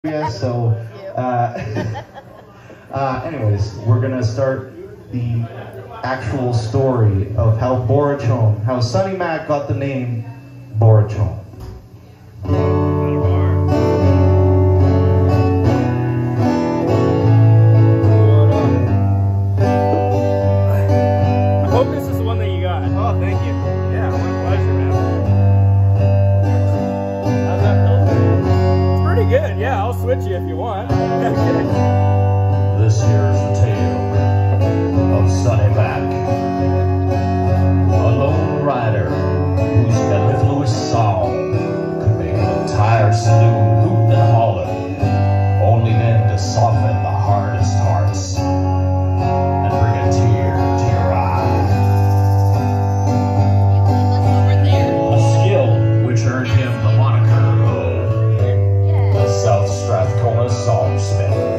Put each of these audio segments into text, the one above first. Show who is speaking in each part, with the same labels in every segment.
Speaker 1: So, anyways, we're gonna start the actual story of how Borrachon, how Sonny Mac got the name Borrachon.
Speaker 2: I hope this is the one that you got. Oh, thank you. Yeah, my pleasure, man. How's that feel? It's pretty good. Yeah, I'll switch you if you want.
Speaker 3: This here's the tale of Sonny Mac, a lone rider whose mellifluous song could make an entire saloon hoot and holler, only then to soften the hardest hearts and bring a tear to your eye. A skill which earned him the moniker of the South Strathcona Songsmith.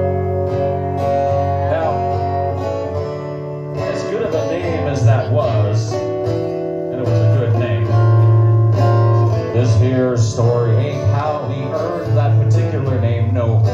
Speaker 3: That was, and it was a good name. This here story ain't how he earned that particular name, no.